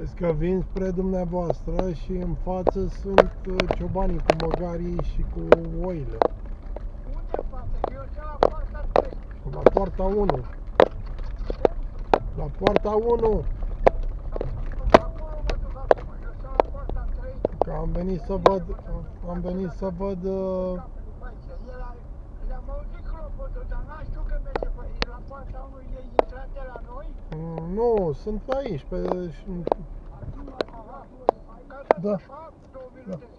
Vezi că vin spre dumneavoastră și în față sunt ciobanii cu măgarii și cu oile. Unde față? Eu sunt la poarta 3. La poarta 1. La poarta 1. Acolo mă duc acum. Eu sunt la poarta 3. Că am venit să văd, Le-am auzit clopotul, dar n-am știut că merge pe aici. La poarta 1 e intrat de la noi? Nu, sunt aici, pe... Aha. Da. 2 minute.